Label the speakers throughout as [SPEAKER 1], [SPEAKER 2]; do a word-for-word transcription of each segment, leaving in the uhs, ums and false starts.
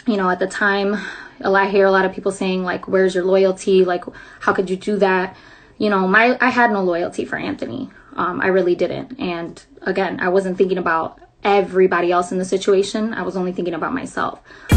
[SPEAKER 1] you know, at the time, a lot, I hear a lot of people saying, like, where's your loyalty? Like, how could you do that? You know, my I had no loyalty for Antony. Um, I really didn't. And again, I wasn't thinking about everybody else in the situation. I was only thinking about myself.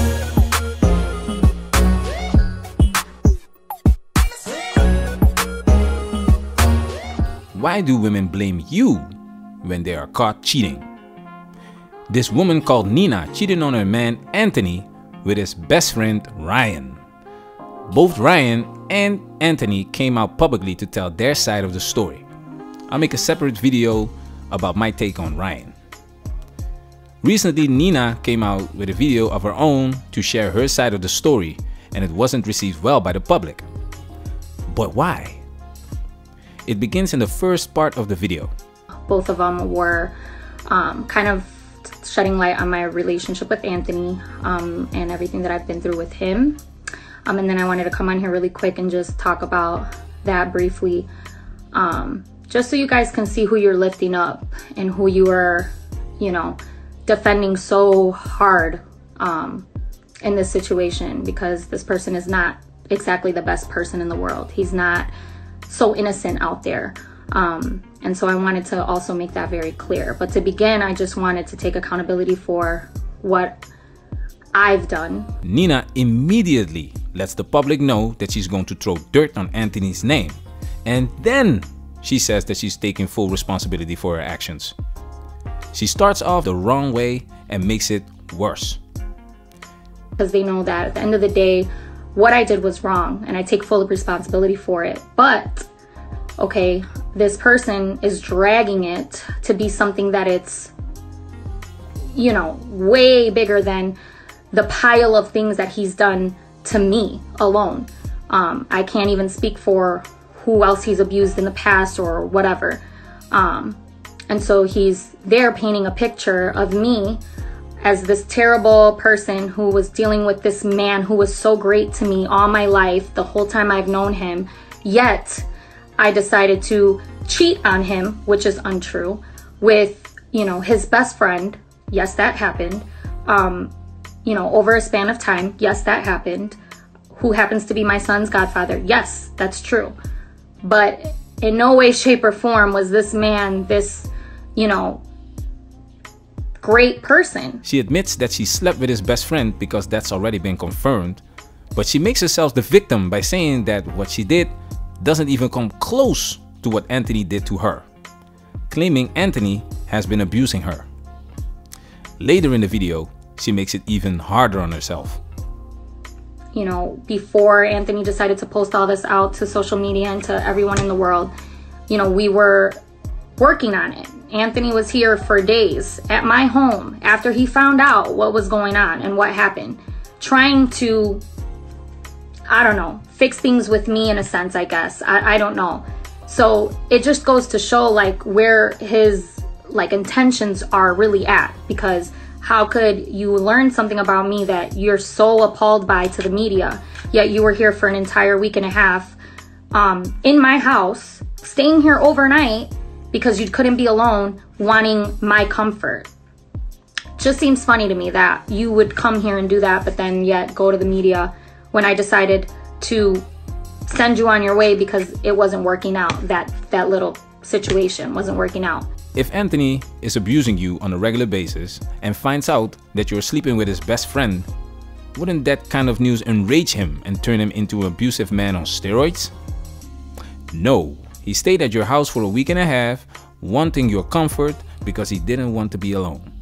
[SPEAKER 2] Why do women blame you when they are caught cheating? This woman called Nina cheated on her man Antony with his best friend Ryan. Both Ryan and Antony came out publicly to tell their side of the story. I'll make a separate video about my take on Ryan. Recently, Nina came out with a video of her own to share her side of the story, and it wasn't received well by the public. But why? It begins in the first part of the video.
[SPEAKER 1] Both of them were um, kind of shedding light on my relationship with Antony um, and everything that I've been through with him. Um, and then I wanted to come on here really quick and just talk about that briefly, um, just so you guys can see who you're lifting up and who you are, you know, defending so hard um, in this situation, because this person is not exactly the best person in the world. He's not so innocent out there. Um, and so I wanted to also make that very clear. But to begin, I just wanted to take accountability for what I've done.
[SPEAKER 2] Nina immediately lets the public know that she's going to throw dirt on Antony's name. And then she says that she's taking full responsibility for her actions. She starts off the wrong way and makes it worse.
[SPEAKER 1] Because they know that at the end of the day, what I did was wrong and I take full responsibility for it. But, okay, this person is dragging it to be something that it's, you know, way bigger than the pile of things that he's done to me alone. Um, I can't even speak for who else he's abused in the past or whatever. Um, and so he's there painting a picture of me as this terrible person who was dealing with this man who was so great to me all my life, the whole time I've known him. Yet I decided to cheat on him, which is untrue, with, you know, his best friend. Yes, that happened. Um, you know, over a span of time. Yes, that happened. Who happens to be my son's godfather. Yes, that's true. But in no way, shape, or form was this man this, you know, great person.
[SPEAKER 2] She admits that she slept with his best friend because that's already been confirmed, but she makes herself the victim by saying that what she did doesn't even come close to what Antony did to her, claiming Antony has been abusing her. Later in the video, she makes it even harder on herself.
[SPEAKER 1] You know, before Antony decided to post all this out to social media and to everyone in the world, you know, we were working on it. Antony was here for days at my home after he found out what was going on and what happened, trying to, I don't know, fix things with me in a sense, I guess. I, I don't know. So it just goes to show like where his like intentions are really at, because how could you learn something about me that you're so appalled by to the media, yet you were here for an entire week and a half um, in my house, staying here overnight because you couldn't be alone, wanting my comfort. Just seems funny to me that you would come here and do that, but then yet go to the media when I decided to send you on your way because it wasn't working out. That, that little situation wasn't working out.
[SPEAKER 2] If Antony is abusing you on a regular basis and finds out that you're sleeping with his best friend, wouldn't that kind of news enrage him and turn him into an abusive man on steroids? No, he stayed at your house for a week and a half, wanting your comfort because he didn't want to be alone.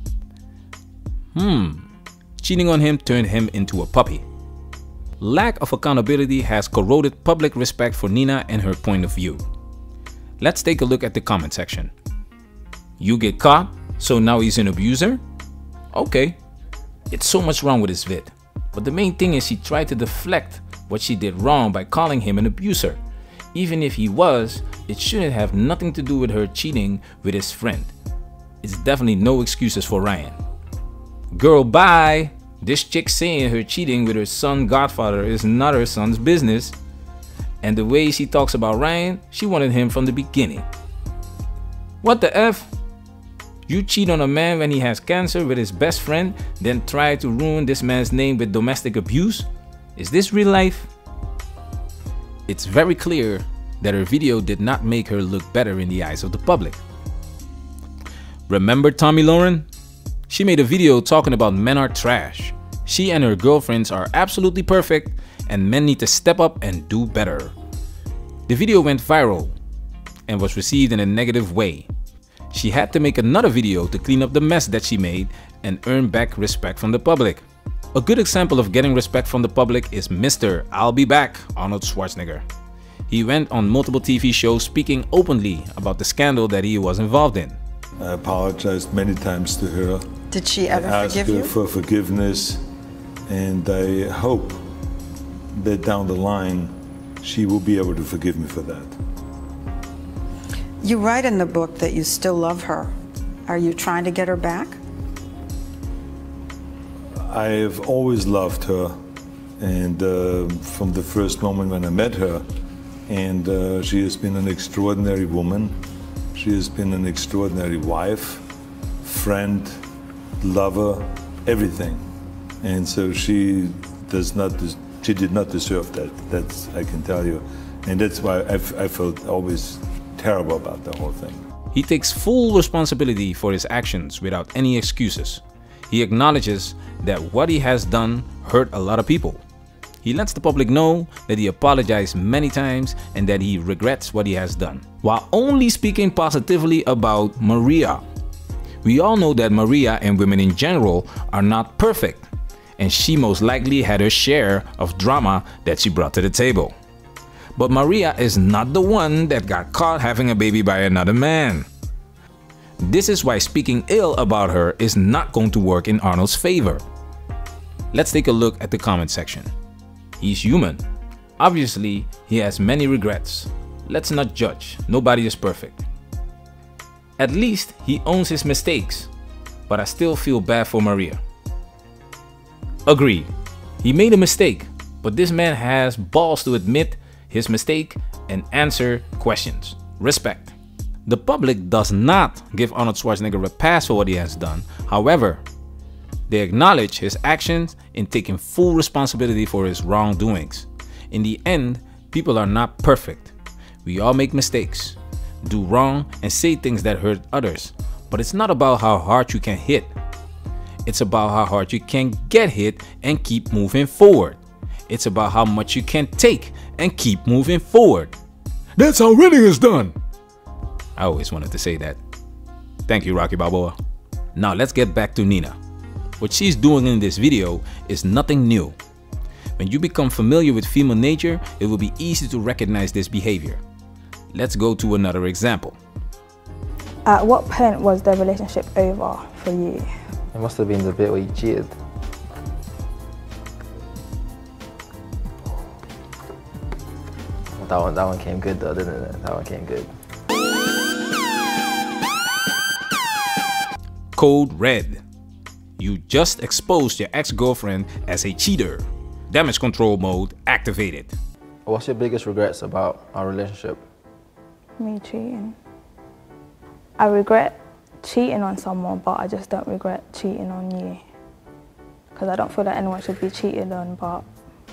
[SPEAKER 2] Hmm, cheating on him turned him into a puppy. Lack of accountability has corroded public respect for Nina and her point of view. Let's take a look at the comment section. You get caught, so now he's an abuser? Okay, it's so much wrong with his vid. But the main thing is she tried to deflect what she did wrong by calling him an abuser. Even if he was, it shouldn't have nothing to do with her cheating with his friend. It's definitely no excuses for Ryan. Girl, bye! This chick saying her cheating with her son's godfather is not her son's business. And the way she talks about Ryan, she wanted him from the beginning. What the F? You cheat on a man when he has cancer with his best friend, then try to ruin this man's name with domestic abuse? Is this real life? It's very clear that her video did not make her look better in the eyes of the public. Remember Tomi Lahren? She made a video talking about men are trash. She and her girlfriends are absolutely perfect and men need to step up and do better. The video went viral and was received in a negative way. She had to make another video to clean up the mess that she made and earn back respect from the public. A good example of getting respect from the public is Mister I'll Be Back, Arnold Schwarzenegger. He went on multiple T V shows speaking openly about the scandal that he was involved in.
[SPEAKER 3] I apologized many times to her.
[SPEAKER 4] Did she ever
[SPEAKER 3] I asked
[SPEAKER 4] forgive
[SPEAKER 3] her
[SPEAKER 4] you?
[SPEAKER 3] for forgiveness, and I hope that down the line she will be able to forgive me for that.
[SPEAKER 4] You write in the book that you still love her. Are you trying to get her back?
[SPEAKER 3] I have always loved her, and uh, from the first moment when I met her, and uh, she has been an extraordinary woman. She has been an extraordinary wife, friend, lover, everything. And so she does not, she did not deserve that. That's, I can tell you. And that's why I, I felt always terrible about the whole thing.
[SPEAKER 2] He takes full responsibility for his actions without any excuses. He acknowledges that what he has done hurt a lot of people. He lets the public know that he apologized many times and that he regrets what he has done, while only speaking positively about Maria. We all know that Maria and women in general are not perfect, and she most likely had her share of drama that she brought to the table. But Maria is not the one that got caught having a baby by another man. This is why speaking ill about her is not going to work in Arnold's favor. Let's take a look at the comment section. He's human. Obviously, he has many regrets. Let's not judge. Nobody is perfect. At least he owns his mistakes, but I still feel bad for Maria. Agreed. He made a mistake, but this man has balls to admit his mistake and answer questions. Respect. The public does not give Arnold Schwarzenegger a pass for what he has done. However, they acknowledge his actions in taking full responsibility for his wrongdoings. In the end, people are not perfect. We all make mistakes, do wrong, and say things that hurt others. But it's not about how hard you can hit. It's about how hard you can get hit and keep moving forward. It's about how much you can take and keep moving forward. That's how winning is done. I always wanted to say that. Thank you, Rocky Balboa. Now let's get back to Nina. What she's doing in this video is nothing new. When you become familiar with female nature, it will be easy to recognize this behavior. Let's go to another example.
[SPEAKER 5] At what point was the relationship over for you?
[SPEAKER 6] It must have been the bit where you cheated. That one, that one came good though, didn't it? That one came good.
[SPEAKER 2] Code red. You just exposed your ex-girlfriend as a cheater. Damage control mode activated.
[SPEAKER 6] What's your biggest regrets about our relationship?
[SPEAKER 5] Me cheating. I regret cheating on someone, but I just don't regret cheating on you. Because I don't feel that anyone should be cheated on, but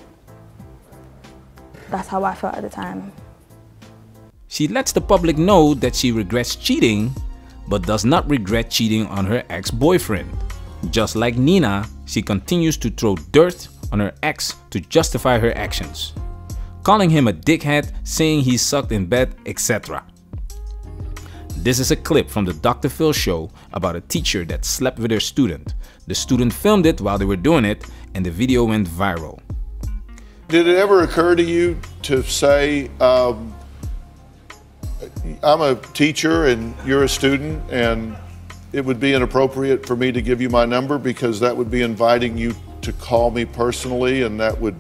[SPEAKER 5] that's how I felt at the time.
[SPEAKER 2] She lets the public know that she regrets cheating, but does not regret cheating on her ex-boyfriend. Just like Nina, she continues to throw dirt on her ex to justify her actions, calling him a dickhead, saying he sucked in bed, et cetera. This is a clip from the Doctor Phil show about a teacher that slept with her student. The student filmed it while they were doing it, and the video went viral.
[SPEAKER 7] Did it ever occur to you to say, um, I'm a teacher and you're a student, and it would be inappropriate for me to give you my number because that would be inviting you to call me personally, and that would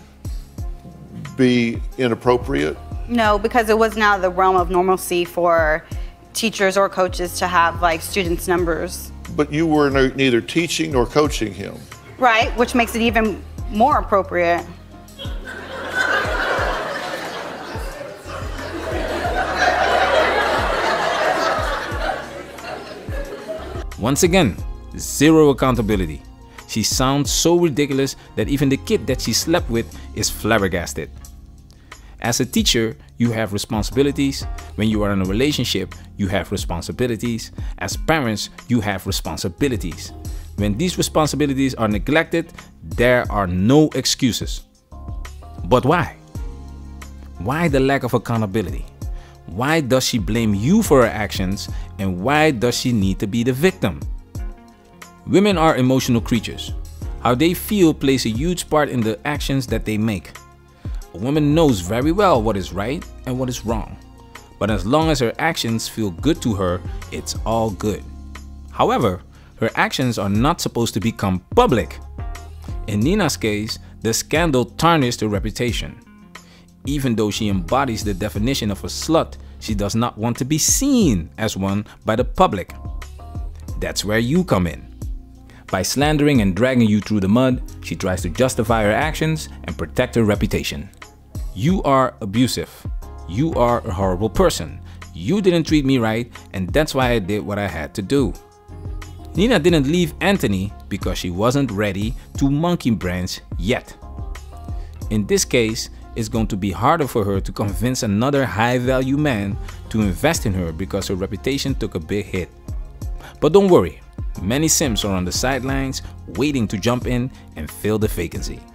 [SPEAKER 7] be inappropriate?
[SPEAKER 8] No, because it was not the realm of normalcy for teachers or coaches to have like students' numbers.
[SPEAKER 7] But you were neither teaching nor coaching him.
[SPEAKER 8] Right, which makes it even more appropriate.
[SPEAKER 2] Once again, zero accountability. She sounds so ridiculous that even the kid that she slept with is flabbergasted. As a teacher, you have responsibilities. When you are in a relationship, you have responsibilities. As parents, you have responsibilities. When these responsibilities are neglected, there are no excuses. But why? Why the lack of accountability? Why does she blame you for her actions, and why does she need to be the victim? Women are emotional creatures. How they feel plays a huge part in the actions that they make. A woman knows very well what is right and what is wrong. But as long as her actions feel good to her, it's all good. However, her actions are not supposed to become public. In Nina's case, the scandal tarnished her reputation. Even though she embodies the definition of a slut, she does not want to be seen as one by the public. That's where you come in. By slandering and dragging you through the mud, she tries to justify her actions and protect her reputation. You are abusive. You are a horrible person. You didn't treat me right, and that's why I did what I had to do. Nina didn't leave Antony because she wasn't ready to monkey branch yet. In this case, it's going to be harder for her to convince another high-value man to invest in her because her reputation took a big hit. But don't worry, many simps are on the sidelines waiting to jump in and fill the vacancy.